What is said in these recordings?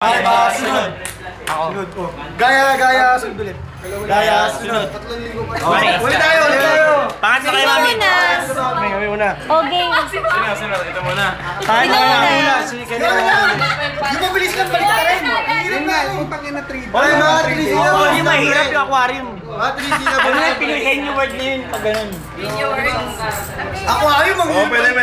Sunod. Sunod. Gaya, sunod ulit. Gaya, sunod. Ulit tayo. Pangatlo kayo, mami. Kami muna. Okay. Sunod. Ito muna. Tayo muna. Yung mabilis lang balik ka rin. Yun nga, yung pangin na 3. Oy, mga 3 sila. Hindi mahirap yung aquarium. Mga 3 sila. Ano yung pinuhin yung word na yun pag ganun? Aquarium ang Oo, pwede.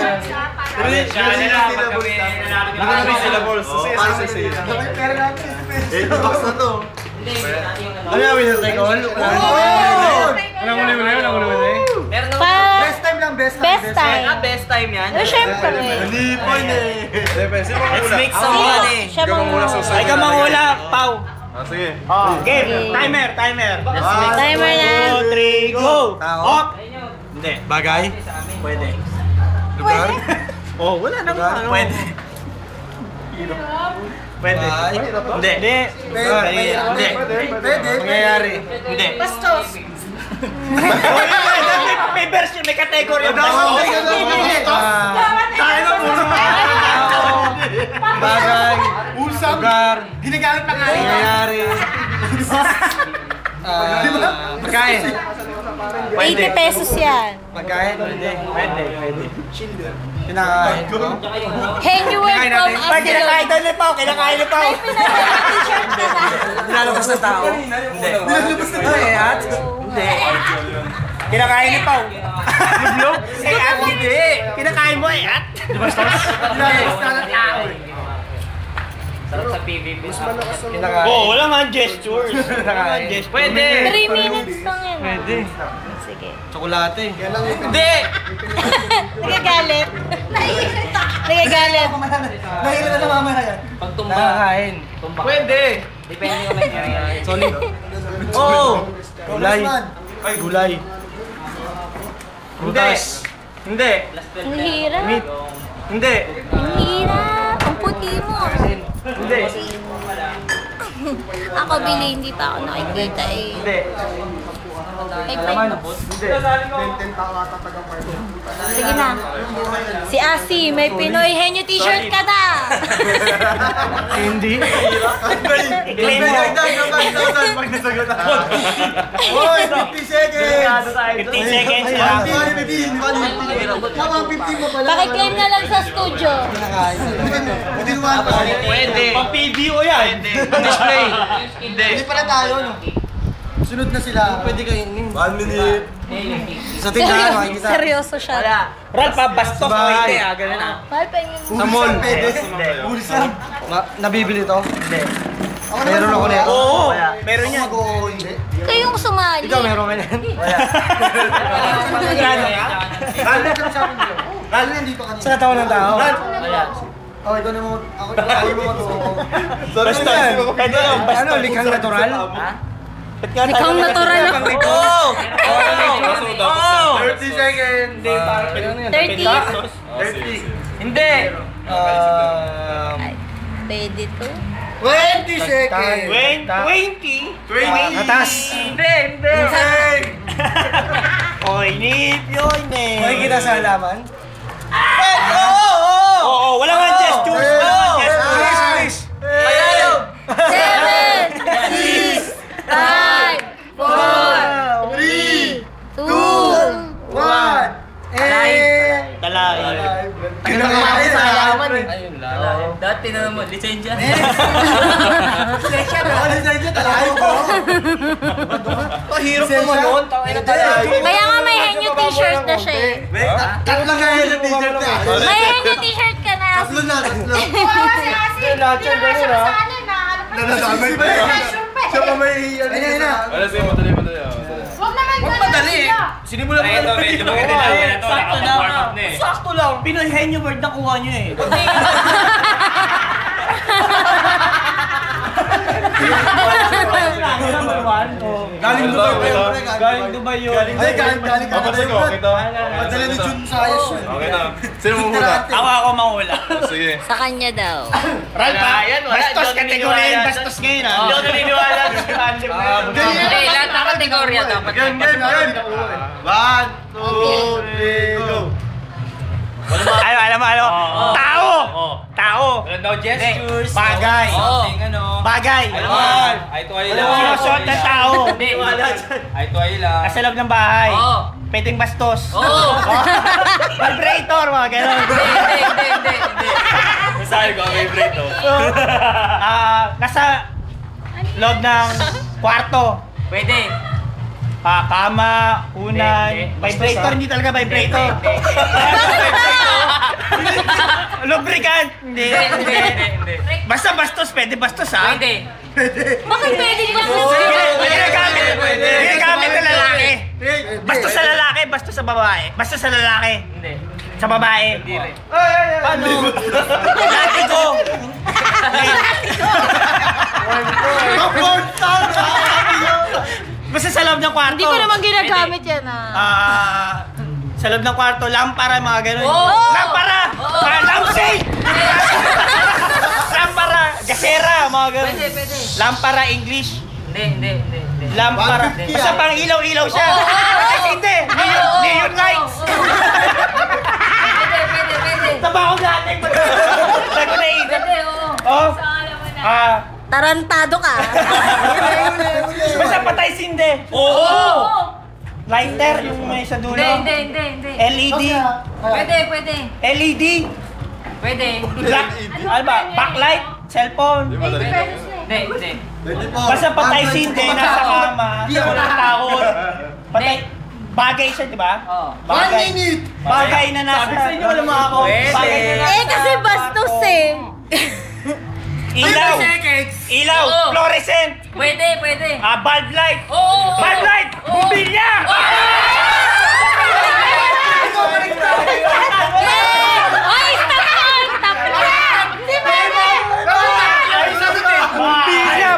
box na to. Ano yung winner take all? Walang uli. Best time lang, best time. Best time yan. Oh, syempre. Nipon eh. Let's make some money. Siya muna. Ay ka mangula, Pau. Sige. Game. Timer. Timer na. 2, 3, go. Off. Hindi. Bagay? Pwede. Lugar? Oh, wala nang ano. Pwede. Pwede. Hindi. Hindi. Pwede. Mangyayari. Hindi. Bastos. May version, may category. Bagay. Lugar. Ginagamit pa nga. Nangyayari. Pagkain. 80 pesos yan. Pagkain. Pwede. Kinakain. Anywhere from us. Pag kinakain daw ni Pao, kinakain ni Pao. T-shirt ka na. Nilalabas ng tao. Hindi. Nilalabas ng tao eh, at? Hindi. Kinakain ni Pao. Lublog? Eh, at hindi. Kinakain mo eh, at. Nilalabas ng tao eh. Sarap sa PVP. Kinakain. Oo, wala nga gestures. Pwede. 3 minutes lang yan. Pwede. Sige. Tsokolate. Hindi. Nagagalit. Nagagalit. Nahihila na mamaya yan. Pagtumba. Nakakain. Pwede. Depende kung may nangyayari. Solid. Oo. Gulay. Ay, gulay. Hindi. Hindi. Ang hirap. Hindi. Ang hirap. Ang puti mo. Hindi. Ako bili, hindi pa ako nakikita eh. Hindi. Ay, sige na. Si Asi, may Pinoy Henyo t-shirt ka na. Hindi. I-claim mo. Pag nasagot ako. Hoy, 50 seconds! 15 seconds lang. Pakiklaim na lang sa studio. Pwede. Pang PVO yan. Display. Hindi. Hindi pala tayo, no? Sunod na sila. Pwede kainin. 1 minute. Sa tindahan, makikita. Seryoso siya. Ral pa, bastos o hindi ah. Ganun ah. Mahal pa yung... Sa mall. Pwede. Bulsa. Nabibili to? Hindi. Meron ako na yan. Oo. Meron yan. Oo, hindi. Kayong sumali. Ikaw, meron ka yan. Magkano yan? Lalo na sa akin. Lalo na dito kanina. Sa katawan ng tao. Wala. Ako, ikaw na mo. Ako mo ito. Bastos. Pwede lang, bastos. Ano, likhang natural? Ha? Likhang natural ako. Oo! 30 seconds. Hindi, parang 30? 30. Hindi. Ay, pwede to. 20 seconds. 20? Atas. Hindi. Oy, nip yun eh. Makikita sa halaman? Oo, wala nga gestures. Wala nga gestures. Ayaw. 7, 6, 5, 4, 3, 2, 1. Talay. Tagal na nga sa halaman eh. Ayun lang. Dati na naman, lisensya. Lisensya talayo ko. Hirap naman nun. Kaya nga may Henyo t-shirt na siya eh. Tatlo lang nga yung t-shirt na. May Henyo t-shirt ka na. Tatlo na. Lahat yan ganun ha. Nadadamay pa eh. Siya pa may ano na. Ano sige, madali. Huwag naman Madali. Sinimulan mo na medyo maganda. Sakto lang. Sakto lang. Pinoy Henyo word na kuha nyo eh. Galing Dubai pa yun. Galing Dubai yun. Ay, galing Papansin ko, kita. Madala ni Jun sa ayos yun. Okay na. Sino mo muna? Ako mahula. Sige. Sa kanya daw. Ralpa, bastos kategorya yun. Bastos ngayon ah. Hindi ako naniniwala. Hindi, lahat ng kategorya dapat. Game. 1, 2, 3, go. Alam mo. Tao! tao. No gestures. Bagay. Bagay. Ay to ay lang. Sinusuot ng tao. Ay to ay lang. Nasa loob ng bahay. Pwedeng bastos. Vibrator, mga ganon. Hindi. Masabi ko, vibrator. Nasa loob ng kwarto. Pwede. Kama, unan, vibrator, hindi talaga vibrator. Lubricant, hindi. Basta bastos, pwede bastos ha? Pwede. Bakit pwedeng bastos? Ginagamit ng lalaki. Bastos sa lalaki, bastos sa babae. Bastos sa lalaki. Hindi. Sa babae. Hindi rin. Paano? Latigo. Basta sa loob ng kwarto. Hindi ko naman ginagamit yan Sa loob ng kwarto, lampara, mga ganun. Oh! Lampara! Lampshade! Lampara! Gasera, mga ganun. Pwede. Lampara, English. Hindi. Lampara. Basta pang ilaw-ilaw siya. Hindi. Neon lights. Pwede. Taba ko natin. Sago na isip. Pwede, oo. Oh. Tarantado ka. Basta patay sinde. Oo. Lighter, yung may sa dulo. Hindi. LED. Pwede. LED. Pwede. Black. Ano ba? Backlight. Cellphone. Hindi. Basta patay sinde, nasa kama. Walang takot. Patay. Bagay siya, di ba? Oo. Bagay. Bagay na nasa. Sabi sa inyo, alam mo ako. Bagay na nasa. Kasi bastos eh. Ilaw. Ilaw. Oo. Fluorescent. Pwede. Bulb light. Oo. Bulb light. Bumbilya. Ay, stop! Di ba? Bumbilya.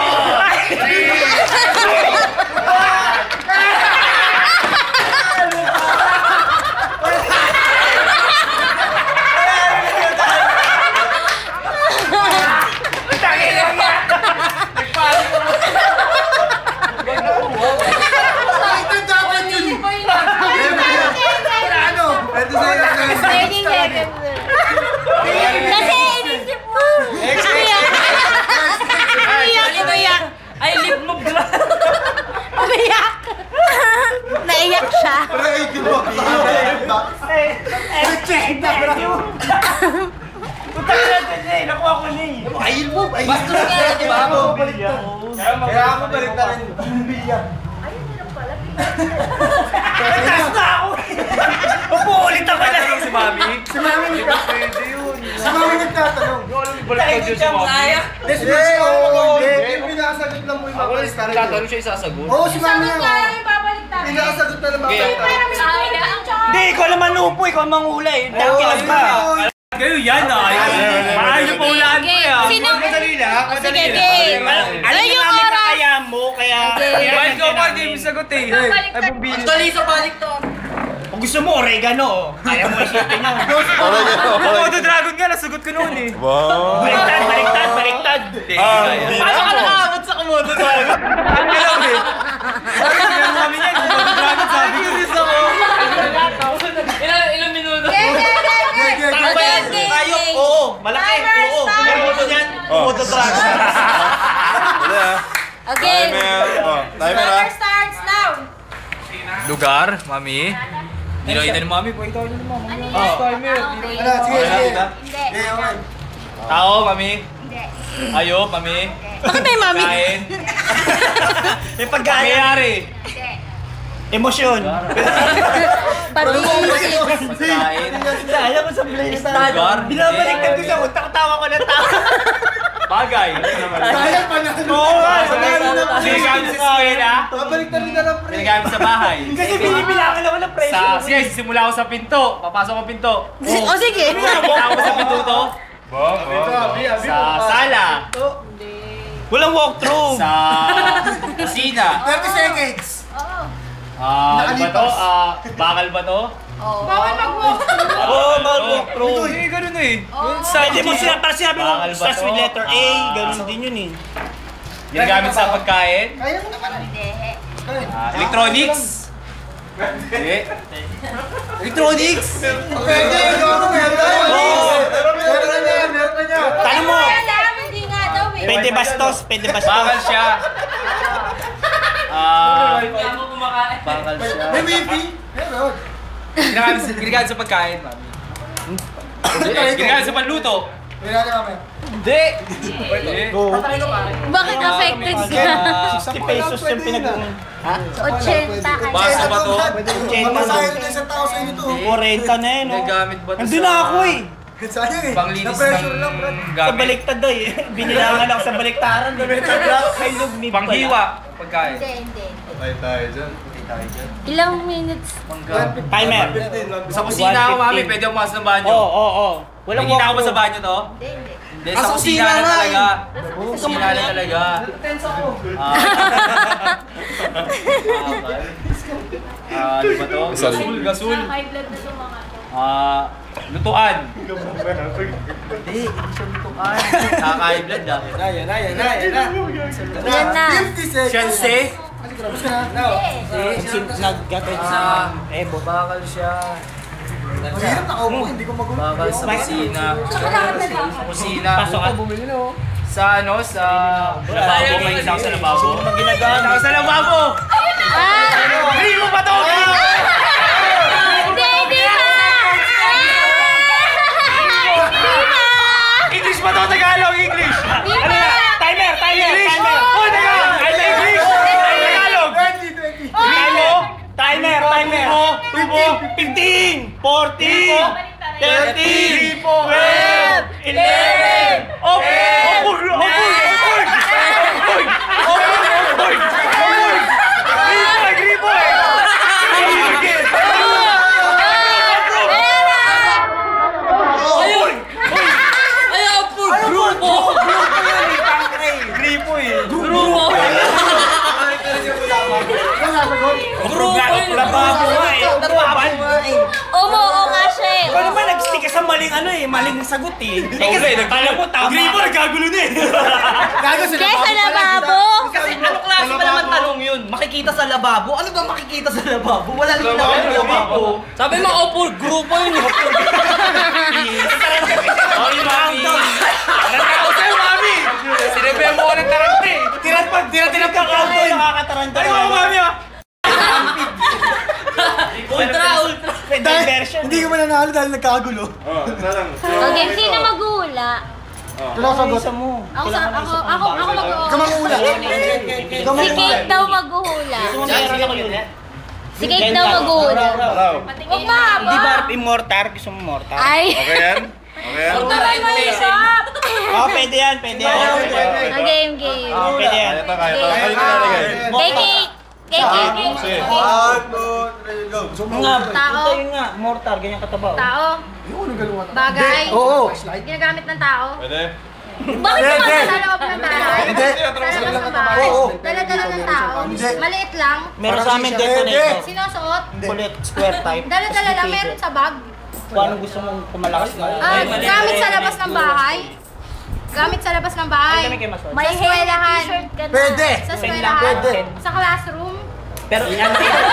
Kasi inisip mo. Umiyak. Ay, lip mo bla. Umiyak. Naiyak siya. Puta ka natin eh. Nakuha ko na eh. Ayun mo. Bastos ka, di ba? Kaya ako balik na rin. Taas na ako eh. Upuulit ako na. Si Mami. Si Mami nagtatanong. Tahimik ka mo. Si Mami oo. Hindi. Pinasagot lang mo yung babalik na rin. Tatanong siya isasagot. Oo, si Mami Sagot nga. nga yung babalik namin. Pinasagot na lang babalik na rin. Hindi, ikaw naman upo. Ikaw ang manghula eh. Dakilag ka. Kayo yan Ayaw pa ulaan ko yan. Sino? Madali lang. Sige, game. Alam niyo yung namin oras. kaya mo, kaya... Why go pa din sagot eh. Actually sa balik to. Kung gusto mo, oregano. Kaya mo isipin yun. Modo Dragon nga, nasagot ko noon eh. Wow. Baliktad. Paano ka nakaabot sa Komodo Dragon? Ang alam eh. Bakit kami niya, Komodo Dragon sabi ko. Ilang minuto? Tama ba yan? Ayok, oo. Malaki, oo. Kaya mo ito niyan, Komodo Dragon. Wala ah. Okay. Timer ah. Starts now. Lugar, Mami. Dinoy ni Mami, po ito ni Mami. Timer. Wala, sige. Hindi. Okay. Tao, Mami. Hindi. Ayop, Mami. Bakit may mami? Kain. May pagkaya. Nangyayari. Hindi. Emosyon. Pag-iisip. Kain. Alam mo sa place Lugar. binabaliktad ko siya. Tawa ko ng tawa. Bagay. Sayang pa na. Oo nga. Ginagamit sa eskwela. Babalik na rin na lang, pre. Ginagamit sa bahay. Kasi binibilangan ako ng presyo. Sige, simula ako sa pinto. Papasok ang pinto. O sige. Simula ako sa pinto to. Sa sala. Walang walkthrough. Sa kusina. 30 seconds. Ano ba to? Bakal ba to? Bawal mag-walk. Oo, bawal walkthrough. Eh, ganun eh. Pwede mo sila, para sinabi mo, Bakal ba starts to? with letter A, ganun din yun eh. Ginagamit sa pagkain. Kaya mo naman. Electronics. Hindi. Electronics. Pwede. Meron na yan. Tanong mo. Hindi nga daw eh. Pwede bastos, pwede bastos. Bakal siya. Bakal siya. May wifi? Meron. Ginagamit sa pagkain, mami. Ginagamit sa panluto. Meron natin mamaya. Hindi. Bakit affected ka? 60 pesos yung pinag... 80 ka. Basta ba to? Mamasahin na isang tao sa inyo to. 40 na eh, no? Ginagamit ba to Nandun na ako eh. Sayang eh. Panglinis Na-pressure lang, Brad. ng Sa gamit. baliktad daw eh. Binilangan ako sa baliktaran. Kailog ni Panghiwa. Pagkain. Hindi. Tayo dyan. Ilang minutes? Timer. Sa kusina ako, mami. Pwede ako pumasok ng banyo. Oo. Walang Nakikita ko ba walkthrough. sa banyo to? Hindi. Hindi, sa kusina na talaga. Sa kusina na talaga. Di ba to? Gasul. High blood na itong mga to. Lutuan. Hindi siya lutuan. Kakain blood ah. Yan na. Yan na. 50 seconds. Siyanse. Tapos ka na. Nag-gatid sa Ebo. Bakal siya. Mahirap na ako, hindi ko magulo. Bakal sa kusina. Sa kusina. Pasok ka. Sa ano? Sa lababo. May isa ako sa lababo. Ginagawa Ako sa lababo! Hindi mo ba to? Hindi ka! English ba to? Tagalog, English! Ano na? Timer! English! Oh, Tagalog! English! Tagalog! 20. Timer! 15! 14! 13! 12! 11! Oo nga siya eh. Ikaw naman nag-stick ka sa maling ano eh, maling sagot eh. Kala mo tama. Gripo, nagkagulo na eh! Gago sila. Kaya sa lababo. Kasi ano klase pa naman tanong yun? Makikita sa lababo? Ano ba makikita sa lababo? Wala naman ako sa lababo. Sabi mo, opor, grupo yun eh. Oh, yung mami. Taranta ko sa'yo, mami. Sinibay mo ko ng tarante. Tira kakauto yung nakakataranta. Ano mo, mami ah? Ultra! Diversion. Hindi ko mananalo dahil nagkakagulo. Okay, sino mag-uula? Wala ka sagot. mo. Ako mag-uula. Ikaw mangula. Si Kate daw mag-uula. Si Kate daw mag-uula. Huwag mahaba. Hindi ba immortar? Gusto mo mortar? Ay. Okay yan? Okay yan? Huwag naman mahirap. Oo, pwede yan. Pwede yan. Game. Pwede yan. Kaya to. Kaya to nalagay. Kay Kate. Sige. 1, 2, 3, go. Nga, Tao. ito yung nga. Mortar, ganyan kataba. Tao. Yung galungan. Bagay. Oo. Ginagamit ng tao. Pwede? Bakit naman sa loob ng bahay? Hindi. Sa labas ng bahay. Oo. Dala-dala ng tao. Hindi. Maliit lang. Meron sa amin Hindi. detonator. Sinusuot. Kulit, square type. Dala-dala lang. Meron sa bag. Kung anong gusto mong kumalakas mo. Gamit sa labas ng bahay. Gamit sa labas ng bahay. May Sa eskwelahan. Pwede. Sa eskwelahan. Pwede. Sa classroom. Pero yan.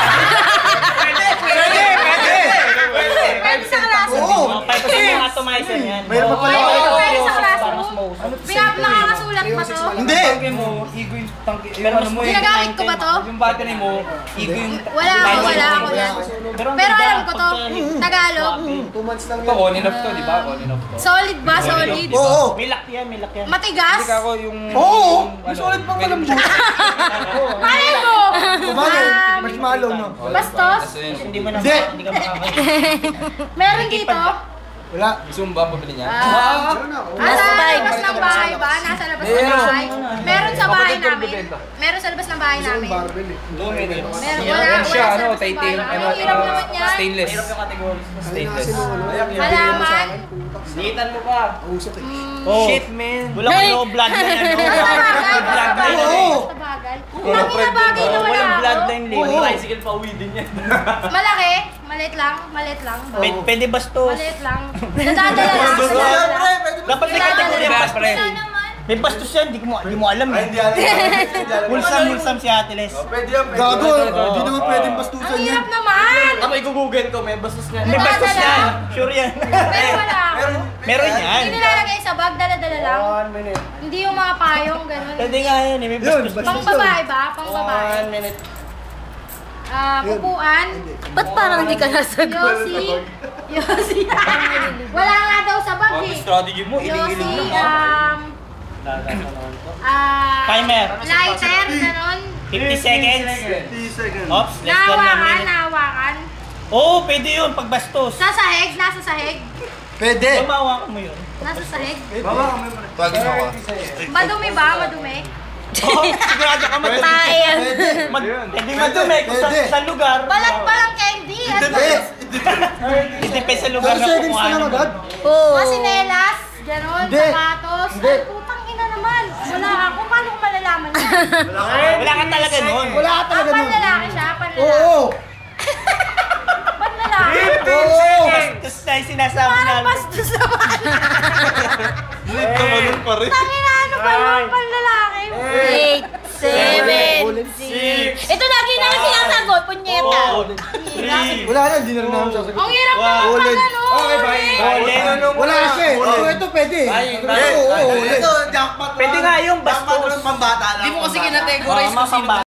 Pwede sa classroom. Oo. Pwede sa mga atomizer yan. Mayroon pa pala. Pwede sa classroom. Nakakasulat mo to. Hindi. Ginagamit ko ba to? Yung battery mo, igo yung... Wala ako yan. Pero alam ko to. Tagalog. 2 months lang Ito, yun. on and off to, di ba? On and off to. Solid ba? Solid. Oo. May lock yan. Matigas? Hindi ka ako yung... Oo. Ano, Solid pang alam mo. Malay mo! Kumagay. Marshmallow, no? Bastos? Hindi mo na Hindi. hindi ka makakaya. Meron dito? Wala. Gusto mo ba pabili niya? Nasa labas ng bahay ba? Nasa labas ng bahay? Meron sa bahay namin. Meron sa labas ng bahay namin. Barbell eh. Meron. Yan Wala siya, sa ano, labas ng titane, bahay. ano, Ang hirap naman yan. stainless. Stainless. Halaman. Litan mo pa. Usok eh. Oh. Shit, man. Wala ko no bloodline ano. Basta bagay. Bloodline. Oo. Basta bagay. Laki na bagay na wala Walang ako. bloodline Oo. link. Tricycle pa uwi din yan. Malaki. Maliit lang. Maliit lang. Pwede bastos. Maliit lang. Nadadala lang. Siyempre, pwede ba? Dapat may kategorya Nadadala. pas pre. Wala naman. May bastos yan, di mo alam eh. Hindi alam. Mulsam si Ate Les. Pwede yan. Gago, hindi naman pwedeng bastusan Ang yan. hirap naman! Ako i-google ko, may bastos nga. May bastos yan. Sure yan. Pero wala. Meron yan. Hindi nilalagay sa bag, dala-dala lang. 1 minute. Hindi yung mga payong, gano'n. Pwede nga yan eh, may bastos. Pang babae ba? Pang babae. 1 minute. Upuan. Ba't parang hindi ka nasagot? Yossi. Wala nga daw sa bag eh. Strategy mo, Yossi, Timer. lighter, gano'n. 50 seconds. 50 seconds. Ops, less than 1 Nahawakan, minute. nahawakan. Oo, pwede yun, pag bastos. Sa sahig, nasa sahig. Pwede. Tumawa mo yun. Nasa sahig. Baba kami mo. Tawagin mo ako. Madumi ba? Madumi? Oo, sigurado ka madumi. Ayan. Hindi madumi kung sa lugar. Balat pa lang candy. Ano ba? Depende sa lugar 30 na seconds kung na lang ano. agad. Oo. Masinelas, gano'n, Hindi. sapatos. Hindi. Ay, putang ina naman. Wala ako. Paano ko malalaman yan? Wala ka talaga nun. Wala ka talaga nun. Panlalaki siya, panlalaki. Oo. Panlalaki. Oo. Bastos na yung sinasabi Parang namin. bastos naman. Tumalun pa rin. Tangina, ano ba yung panlalaki? 8, 7, 6. Ito lagi namin sinasagot, punyeta. Wala na, hindi na rin namin sasagot. Ang hirap Wow. naman Ulit. pag ano. Okay, bye. Wala kasi. Ito pwede. Oo, ulit. Pwede nga yung bastos. Pambata lang. Hindi mo kasi kinategorize kung sino